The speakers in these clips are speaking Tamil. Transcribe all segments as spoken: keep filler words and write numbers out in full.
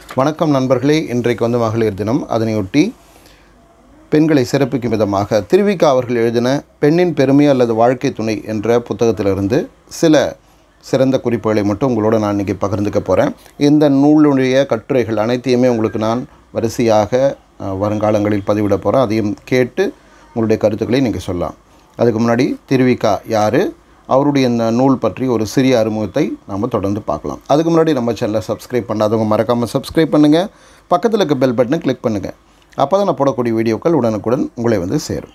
வணக்கம் நண்பர்களே, இன்றைக்கு வந்து மகளிர் தினம். அதனையொட்டி பெண்களை சிறப்பிக்கும் விதமாக திருவிக அவர்கள் எழுதின பெண்ணின் பெருமை அல்லது வாழ்க்கை துணை என்ற புத்தகத்திலிருந்து சில சிறந்த குறிப்புகளை மட்டும் உங்களோட நான் இன்றைக்கி பகிர்ந்துக்க போகிறேன். இந்த நூலுடைய கட்டுரைகள் அனைத்தையுமே உங்களுக்கு நான் வரிசையாக வருங்காலங்களில் பதிவிட போகிறேன். அதையும் கேட்டு உங்களுடைய கருத்துக்களை நீங்கள் சொல்லலாம். அதுக்கு முன்னாடி திருவிக யார், அவருடைய இந்த நூல் பற்றி ஒரு சிறிய அறிமுகத்தை நாம் தொடர்ந்து பார்க்கலாம். அதுக்கு முன்னாடி நம்ம சேனலை சப்ஸ்கிரைப் பண்ணாதவங்க மறக்காமல் சப்ஸ்கிரைப் பண்ணுங்கள். பக்கத்தில் இருக்க பெல் பட்டனை கிளிக் பண்ணுங்கள். அப்போ தான் நான் போடக்கூடிய வீடியோக்கள் உடனுக்குடன் உங்களை வந்து சேரும்.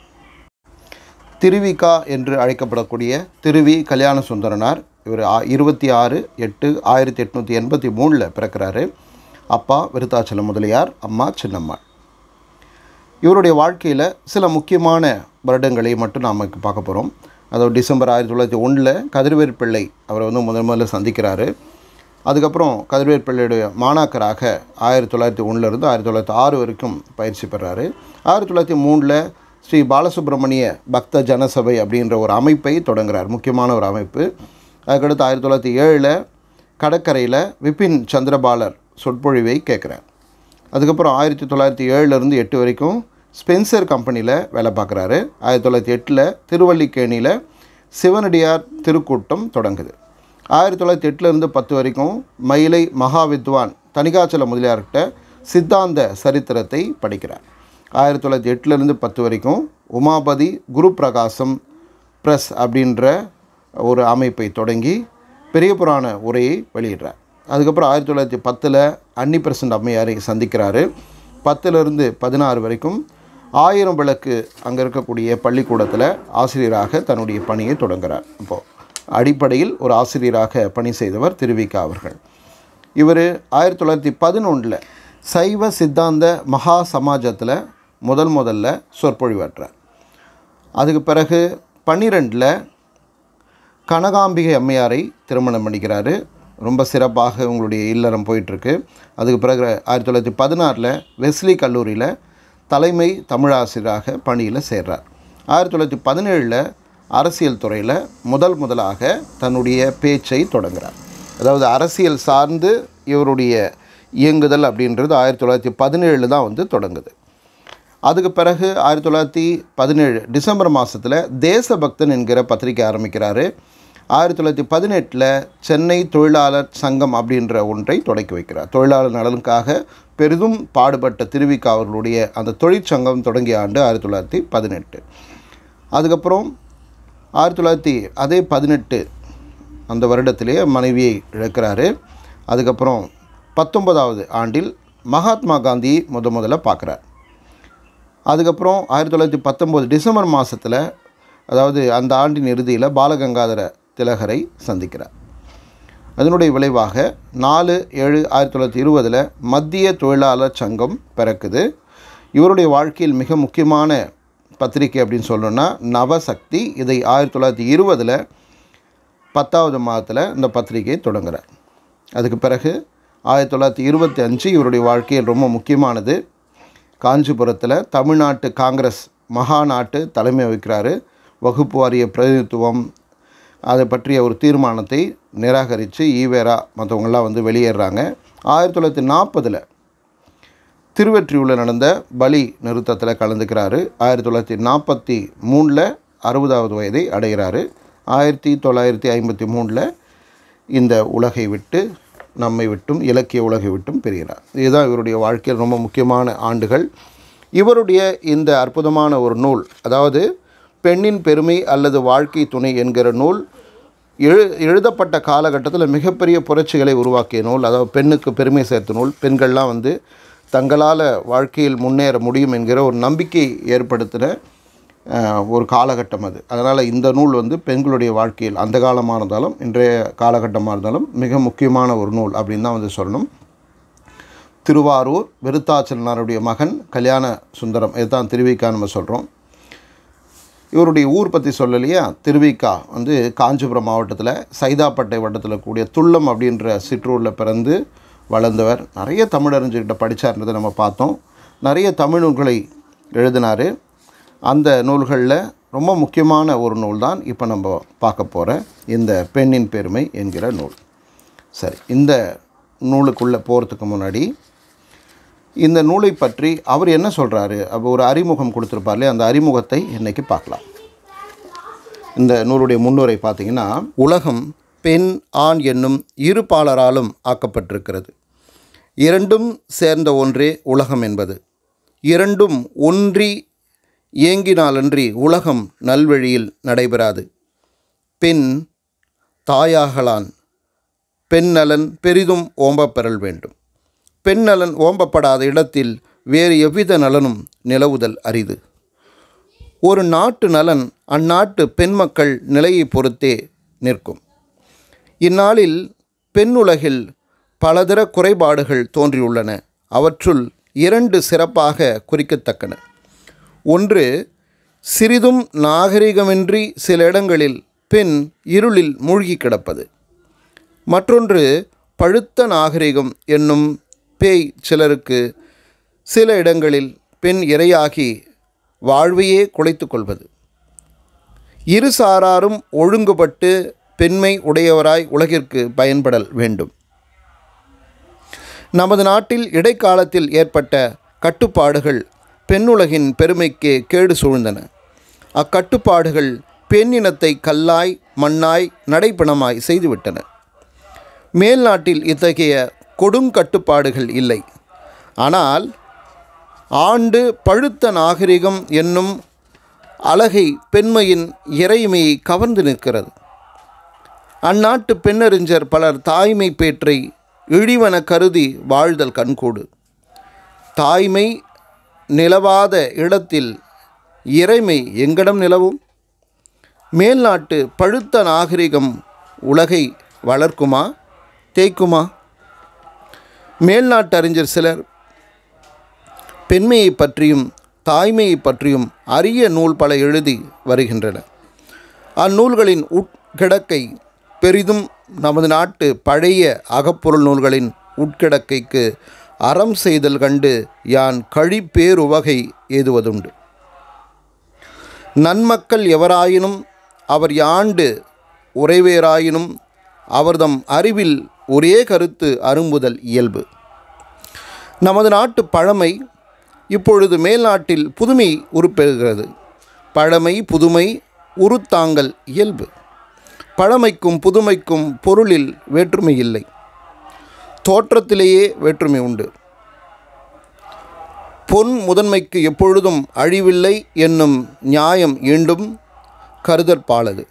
திருவிக என்று அழைக்கப்படக்கூடிய திருவி கல்யாண சுந்தரனார் இவர் இருபத்தி ஆறு எட்டு ஆயிரத்தி எட்நூற்றி எண்பத்தி மூணில் பிறக்கிறாரு. அப்பா விருத்தாச்சலம் முதலியார், அம்மா சின்னம்மாள். இவருடைய வாழ்க்கையில் சில முக்கியமான வருடங்களை மட்டும் நாம் பார்க்க போகிறோம். அதாவது டிசம்பர் ஆயிரத்தி தொள்ளாயிரத்தி ஒன்றில் கதிரவேற் பிள்ளை அவரை வந்து முதல் முதல்ல சந்திக்கிறாரு. அதுக்கப்புறம் கதிரவேற் பிள்ளையுடைய மாணாக்கராக ஆயிரத்தி தொள்ளாயிரத்தி ஒன்றிலிருந்து ஆயிரத்தி தொள்ளாயிரத்தி ஆறு வரைக்கும் பயிற்சி பெறாரு. ஆயிரத்தி தொள்ளாயிரத்தி மூணில் ஸ்ரீ பாலசுப்ரமணிய பக்த ஜனசபை அப்படின்ற ஒரு அமைப்பை தொடங்குகிறார், முக்கியமான ஒரு அமைப்பு. அதுக்கடுத்து ஆயிரத்தி தொள்ளாயிரத்தி ஏழில் கடற்கரையில் விபின் சந்திரபாலர் சொற்பொழிவை கேட்குறார். அதுக்கப்புறம் ஆயிரத்தி தொள்ளாயிரத்தி ஏழுலேருந்து எட்டு வரைக்கும் ஸ்பென்சர் கம்பெனியில் வேலை பார்க்குறாரு. ஆயிரத்தி தொள்ளாயிரத்தி எட்டில் திருவல்லிக்கேணியில் சிவனடியார் திருக்கூட்டம் தொடங்குது. ஆயிரத்தி தொள்ளாயிரத்தி எட்டுலேருந்து பத்து வரைக்கும் மயிலை மகா வித்வான் தணிகாச்சல முதலியார்கிட்ட சித்தாந்த சரித்திரத்தை படிக்கிறார். ஆயிரத்தி தொள்ளாயிரத்தி எட்டுலேருந்து பத்து வரைக்கும் உமாபதி குரு பிரகாசம் ப்ரெஸ் அப்படின்ற ஒரு அமைப்பை தொடங்கி பெரிய புராண உரையை வெளியிடுறார். அதுக்கப்புறம் ஆயிரத்தி தொள்ளாயிரத்தி பத்தில் அன்னி பிரசன்ட் அம்மையாரை சந்திக்கிறாரு. பத்துலேருந்து பதினாறு வரைக்கும் ஆயிரம் விளக்கு அங்கே இருக்கக்கூடிய பள்ளிக்கூடத்தில் ஆசிரியராக தன்னுடைய பணியை தொடங்குகிறார். இப்போது அடிப்படையில் ஒரு ஆசிரியராக பணி செய்தவர் திருவிக அவர்கள். இவர் ஆயிரத்தி தொள்ளாயிரத்தி பதினொன்றில் சைவ சித்தாந்த மகா சமாஜத்தில் முதல் முதல்ல சொற்பொழிவாற்றார். அதுக்கு பிறகு பன்னிரெண்டில் கனகாம்பிகை அம்மையாரை திருமணம் பண்ணிக்கிறாரு. ரொம்ப சிறப்பாக உங்களுடைய இல்லறம் போயிட்டுருக்கு. அதுக்கு பிறகு ஆயிரத்தி தொள்ளாயிரத்தி பதினாறில் வெஸ்லி கல்லூரியில் தலைமை தமிழாசிரியராக பணியில் சேர்றார். ஆயிரத்தி தொள்ளாயிரத்தி பதினேழில் அரசியல் துறையில் முதல் முதலாக தன்னுடைய பேச்சை தொடங்குகிறார். அதாவது அரசியல் சார்ந்து இவருடைய இயங்குதல் அப்படின்றது ஆயிரத்தி தொள்ளாயிரத்தி பதினேழில் தான் வந்து தொடங்குது. அதுக்கு பிறகு ஆயிரத்தி தொள்ளாயிரத்தி பதினேழு டிசம்பர் மாதத்தில் தேசபக்தன் என்கிற பத்திரிகை ஆரம்பிக்கிறாரு. ஆயிரத்தி தொள்ளாயிரத்தி பதினெட்டில் சென்னை தொழிலாளர் சங்கம் அப்படின்ற ஒன்றை தொடக்கி வைக்கிறார். தொழிலாளர் நலனுக்காக பெரிதும் பாடுபட்ட திருவிக அவர்களுடைய அந்த தொழிற்சங்கம் தொடங்கிய ஆண்டு ஆயிரத்தி தொள்ளாயிரத்தி பதினெட்டு. அதுக்கப்புறம் ஆயிரத்தி தொள்ளாயிரத்தி அதே பதினெட்டு அந்த வருடத்திலேயே மனைவியை இழக்கிறாரு. அதுக்கப்புறம் பத்தொன்பதாவது ஆண்டில் மகாத்மா காந்தியை முத முதல்ல பார்க்குறார். அதுக்கப்புறம் ஆயிரத்தி தொள்ளாயிரத்தி பத்தொம்போது டிசம்பர் மாதத்தில், அதாவது அந்த ஆண்டின் இறுதியில் பாலகங்காதர திலகரை சந்திக்கிறார். அதனுடைய விளைவாக நாலு ஏழு ஆயிரத்தி தொள்ளாயிரத்தி இருபதில் மத்திய தொழிலாளர் சங்கம் பிறக்குது. இவருடைய வாழ்க்கையில் மிக முக்கியமான பத்திரிகை அப்படின்னு சொல்லணுன்னா நவசக்தி. இதை ஆயிரத்தி தொள்ளாயிரத்தி இருபதில் பத்தாவது மாதத்தில் இந்த பத்திரிகையை தொடங்குகிறார். அதுக்கு பிறகு ஆயிரத்தி தொள்ளாயிரத்தி இருபத்தி அஞ்சு இவருடைய வாழ்க்கையில் ரொம்ப முக்கியமானது. காஞ்சிபுரத்தில் தமிழ்நாட்டு காங்கிரஸ் மகாநாட்டு தலைமை வகிக்கிறாரு. வகுப்பு வாரிய பிரதிநிதித்துவம் அதை பற்றிய ஒரு தீர்மானத்தை நிராகரித்து ஈவேரா மற்றவங்களாம் வந்து வெளியேறாங்க. ஆயிரத்தி தொள்ளாயிரத்தி நாற்பதில் திருவெற்றியூரில் நடந்த பலி நிறுத்தத்தில் கலந்துக்கிறாரு. ஆயிரத்தி தொள்ளாயிரத்தி நாற்பத்தி மூணில் அறுபதாவது வயதை அடைகிறாரு. ஆயிரத்தி தொள்ளாயிரத்தி ஐம்பத்தி மூணில் இந்த உலகை விட்டு நம்மை விட்டும் இலக்கிய உலகை விட்டும் பிரிகிறார். இதுதான் இவருடைய வாழ்க்கையில் ரொம்ப முக்கியமான ஆண்டுகள். இவருடைய இந்த அற்புதமான ஒரு நூல், அதாவது பெண்ணின் பெருமை அல்லது வாழ்க்கை துணை என்கிற நூல் எழு எழுதப்பட்ட காலகட்டத்தில் மிகப்பெரிய புரட்சிகளை உருவாக்கிய நூல். அதாவது பெண்ணுக்கு பெருமை சேர்த்த நூல். பெண்கள்லாம் வந்து தங்களால் வாழ்க்கையில் முன்னேற முடியும் என்கிற ஒரு நம்பிக்கை ஏற்படுத்தின ஒரு காலகட்டம் அது. அதனால் இந்த நூல் வந்து பெண்களுடைய வாழ்க்கையில் அந்த காலமாக இருந்தாலும் இன்றைய காலகட்டமாக இருந்தாலும் மிக முக்கியமான ஒரு நூல் அப்படின்னு தான் வந்து சொல்லணும். திருவாரூர் விருத்தாச்சலனாருடைய மகன் கல்யாண சுந்தரம், இதுதான் திருவிக நம்ம சொல்கிறோம். இவருடைய ஊர் பற்றி சொல்லலையா, திருவிக வந்து காஞ்சிபுரம் மாவட்டத்தில் சைதாப்பட்டை வட்டத்தில் கூடிய துள்ளம் அப்படின்ற சிற்றூரில் பிறந்து வளர்ந்தவர். நிறைய தமிழறிஞர்கிட்ட படித்தார்ன்றதை நம்ம பார்த்தோம். நிறைய தமிழ் நூல்களை எழுதினார். அந்த நூல்களில் ரொம்ப முக்கியமான ஒரு நூல் தான் இப்போ நம்ம பார்க்க போகிற இந்த பெண்ணின் பெருமை என்கிற நூல். சரி, இந்த நூலுக்குள்ளே போகிறதுக்கு முன்னாடி இந்த நூலை பற்றி அவர் என்ன சொல்கிறாரு, அப்போ ஒரு அறிமுகம் கொடுத்துருப்பார்லே, அந்த அறிமுகத்தை இன்றைக்கி பார்க்கலாம். இந்த நூலுடைய முன்னுரை பார்த்திங்கன்னா, உலகம் பெண் ஆண் என்னும் இரு பாலராலும் ஆக்கப்பட்டிருக்கிறது. இரண்டும் சேர்ந்த ஒன்றே உலகம் என்பது. இரண்டும் ஒன்றி இயங்கினாலன்றி உலகம் நல்வழியில் நடைபெறாது. பெண் தாயாகலான் பெண் நலன் பெரிதும் ஓம்பப்பெறல் வேண்டும். பெண் நலன் ஓம்பப்படாத இடத்தில் வேறு எவ்வித நலனும் நிலவுதல் அரிது. ஒரு நாட்டு நலன் அந்நாட்டு பெண் மக்கள் நிலையை பொறுத்தே நிற்கும். இந்நாளில் பெண்ணுலகில் பலதர குறைபாடுகள் தோன்றியுள்ளன. அவற்றுள் இரண்டு சிறப்பாக குறிக்கத்தக்கன. ஒன்று, சிறிதும் நாகரிகமின்றி சில இடங்களில் பெண் இருளில் மூழ்கி கிடப்பது. மற்றொன்று, பழுத்த நாகரிகம் என்னும் பேய் சிலருக்கு சில இடங்களில் பெண் இரையாகி வாழ்வையே குலைத்து கொள்வது. இரு சாராரும் ஒழுங்குபட்டு பெண்மை உடையவராய் உலகிற்கு பயன்படல் வேண்டும். நமது நாட்டில் இடைக்காலத்தில் ஏற்பட்ட கட்டுப்பாடுகள் பெண்ணுலகின் பெருமைக்கு கேடு சூழ்ந்தன. அக்கட்டுப்பாடுகள் பெண்ணினத்தை கல்லாய் மண்ணாய் நடைப்பிணமாய் செய்துவிட்டன. மேல் நாட்டில் இத்தகைய கொடுங்கட்டுப்பாடுகள் இல்லை. ஆனால் ஆண்டு பழுத்த நாகரிகம் என்னும் அழகை பெண்மையின் இறைமையை கவர்ந்து நிற்கிறது. அந்நாட்டு பெண்ணறிஞர் பலர் தாய்மை பேற்றை இழிவன கருதி வாழ்தல் கண்கூடு. தாய்மை நிலவாத இடத்தில் இறைமை எங்கடம் நிலவும்? மேல்நாட்டு பழுத்த நாகரிகம் உலகை வளர்க்குமா தேய்க்குமா? மேல்நாட்டு அறிஞர் சிலர் பெண்மையை பற்றியும் தாய்மையை பற்றியும் அரிய நூல் பல எழுதி வருகின்றனர். அந்நூல்களின் உட்கிடக்கை பெரிதும் நமது நாட்டு பழைய அகப்பொருள் நூல்களின் உட்கிடக்கைக்கு அறம் செய்தல் கண்டு யான் கழிப்பேருவகை ஏதுவதுண்டு. நன்மக்கள் எவராயினும் அவர் யாண்டு உறைவேராயினும் அவர்தம் அறிவில் ஒரே கருத்து அரும்புதல் இயல்பு. நமது நாட்டு பழமை இப்பொழுது மேல்நாட்டில் புதுமை உருப்பெறுகிறது. பழமை புதுமை உருத்தாங்கல் இயல்பு. பழமைக்கும் புதுமைக்கும் பொருளில் வேற்றுமை இல்லை, தோற்றத்திலேயே வேற்றுமை உண்டு. பொன் முதன்மைக்கு எப்பொழுதும் அழிவில்லை என்னும் நியாயம் ஈண்டும் கருதற்பாலது.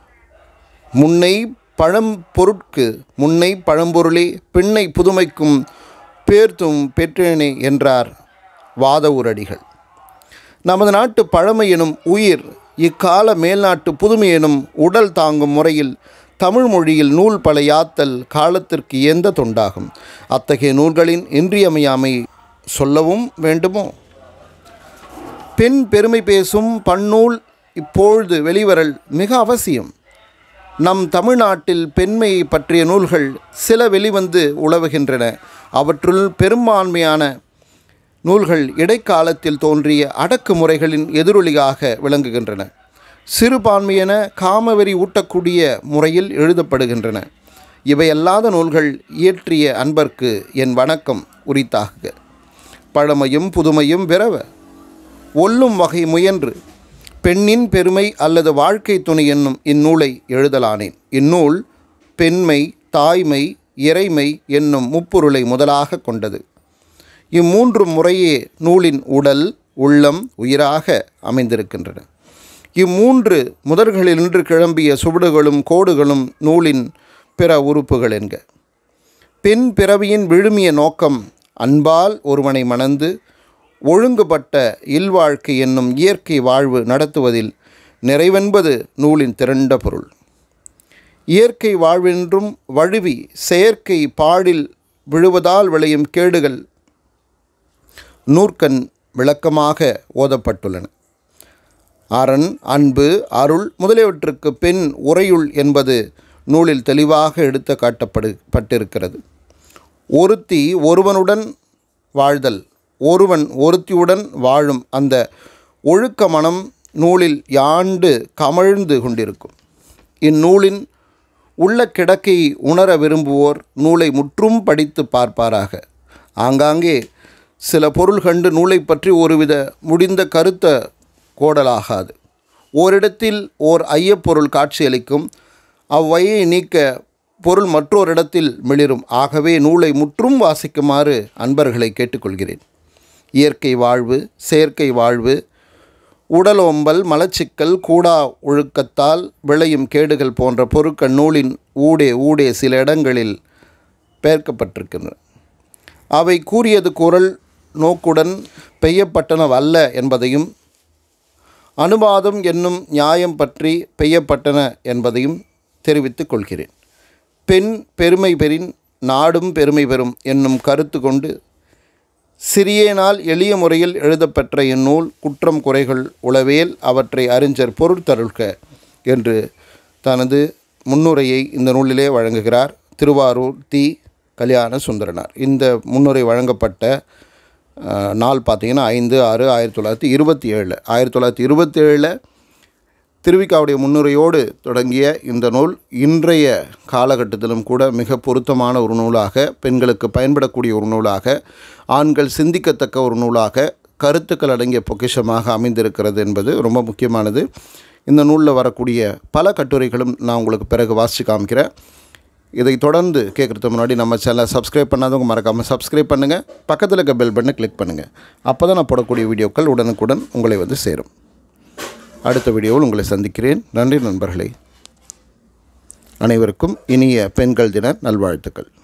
முன்னை பழம்பொருட்கு முன்னை பழம்பொருளே பெண்ணை புதுமைக்கும் பேர்த்தும் பெற்றேனே என்றார் வாதவூரடிகள். நமது நாட்டு பழமை எனும் உயிர் இக்கால மேல்நாட்டு புதுமை எனும் உடல் தாங்கும் முறையில் தமிழ் மொழியில் நூல் பல யாத்தல் காலத்திற்கு எந்த தொண்டாகும். அத்தகைய நூல்களின் இன்றியமையாமை சொல்லவும் வேண்டுமோ? பெண் பெருமை பேசும் பன்னூல் இப்பொழுது வெளிவரல் மிக அவசியம். நம் தமிழ்நாட்டில் பெண்மையை பற்றிய நூல்கள் சில வெளிவந்து உலவுகின்றன. அவற்றுள் பெரும்பான்மையான நூல்கள் இடைக்காலத்தில் தோன்றிய அடக்குமுறைகளின் எதிரொலியாக விளங்குகின்றன. சிறுபான்மையென காமவெறி ஊட்டக்கூடிய முறையில் எழுதப்படுகின்றன. இவையல்லாத நூல்கள் இயற்றிய அன்பர்க்கு என் வணக்கம் உரித்தாகுக. பழமையும் புதுமையும் விரவ ஒல்லும் வகை முயன்று பெண்ணின் பெருமை அல்லது வாழ்க்கை துணை என்னும் இந்நூலை எழுதலானேன். இந்நூல் பெண்மை, தாய்மை, இறைமை என்னும் முப்பொருளை முதலாக கொண்டது. இம்மூன்று முறையே நூலின் உடல், உள்ளம், உயிராக அமைந்திருக்கின்றன. இம்மூன்று முதல்களினின்று கிளம்பிய சுவடுகளும் கோடுகளும் நூலின் பிற உறுப்புகள் என்க. பெண் பிறவியின் விழுமிய நோக்கம் அன்பால் ஒருவனை மணந்து ஒழுங்குபட்ட இல்வாழ்க்கை என்னும் இயற்கை வாழ்வு நடத்துவதில் நிறைவென்பது நூலின் திரண்ட பொருள். இயற்கை வாழ்வென்றும் வழுவி செயற்கை பாடில் விழுவதால் விளையும் கேடுகள் நூற்கண் விளக்கமாக ஓதப்பட்டுள்ளன. அரண், அன்பு, அருள் முதலியவற்றுக்கு பெண் உரையுள் என்பது நூலில் தெளிவாக எடுத்து காட்டப்படு பட்டிருக்கிறது. ஒருத்தி ஒருவனுடன் வாழ்தல், ஒருவன் ஒருத்தியுடன் வாழும் அந்த ஒழுக்க மனம் நூலில் யாண்டு கமழ்ந்து கொண்டிருக்கும். இந்நூலின் உள்ள கிடக்கையை உணர விரும்புவோர் நூலை முற்றும் படித்து பார்ப்பாராக. ஆங்காங்கே சில பொருள் கண்டு நூலை பற்றி ஒருவித முடிந்த கருத்த கோடலாகாது. ஓரிடத்தில் ஓர் ஐயப்பொருள் காட்சியளிக்கும், அவ்வையை நீக்க பொருள் மற்றொரு இடத்தில் மிளிரும். ஆகவே நூலை முற்றும் வாசிக்குமாறு அன்பர்களை கேட்டுக்கொள்கிறேன். இயற்கை வாழ்வு, செயற்கை வாழ்வு, உடலோம்பல், மலச்சிக்கல், கூடா ஒழுக்கத்தால் விளையும் கேடுகள் போன்ற பொருட்கள் நூலின் ஊடே ஊடே சில இடங்களில் பெயர்க்கப்பட்டிருக்கின்றன. அவை கூறியது குரல் நோக்குடன் பெய்யப்பட்டனவல்ல என்பதையும், அனுவாதம் என்னும் நியாயம் பற்றி பெய்யப்பட்டன என்பதையும் தெரிவித்துக் கொள்கிறேன். பெண் பெருமை பெறின் நாடும் பெருமை பெறும் என்னும் கருத்து கொண்டு சிறியேனால் எளிய முறையில் எழுதப்பெற்ற இந்நூல் குற்றம் குறைகள் உளவேல் அவற்றை அறிஞர் பொருட்தருள்க என்று தனது முன்னுரையை இந்த நூலிலே வழங்குகிறார் திருவாரூர் தி கல்யாண சுந்தரனார். இந்த முன்னுரை வழங்கப்பட்ட நாள் பார்த்திங்கன்னா ஐந்து ஆறு ஆயிரத்தி தொள்ளாயிரத்தி இருபத்தி ஏழில் ஆயிரத்தி தொள்ளாயிரத்தி இருபத்தி ஏழில் திருவிக்காவுடைய முன்னுரையோடு தொடங்கிய இந்த நூல் இன்றைய காலகட்டத்திலும் கூட மிக பொருத்தமான ஒரு நூலாக, பெண்களுக்கு பயன்படக்கூடிய ஒரு நூலாக, ஆண்கள் சிந்திக்கத்தக்க ஒரு நூலாக, கருத்துக்கள் அடங்கிய பொக்கிஷமாக அமைந்திருக்கிறது என்பது ரொம்ப முக்கியமானது. இந்த நூலில் வரக்கூடிய பல கட்டுரைகளும் நான் உங்களுக்கு பிறகு வாசித்து காமிக்கிறேன். இதை தொடர்ந்து கேட்குறதுக்கு முன்னாடி நம்ம சேனலை சப்ஸ்கிரைப் பண்ணாதவங்க மறக்காமல் சப்ஸ்கிரைப் பண்ணுங்கள். பக்கத்தில் இருக்க பெல் பட்டனை கிளிக் பண்ணுங்கள். அப்போ தான் நான் போடக்கூடிய வீடியோக்கள் உடனுக்குடன் உங்களை வந்து சேரும். அடுத்த வீடியோவில் உங்களை சந்திக்கிறேன். நன்றி நண்பர்களே. அனைவருக்கும் இனிய பெண்கள் தின நல்வாழ்த்துக்கள்.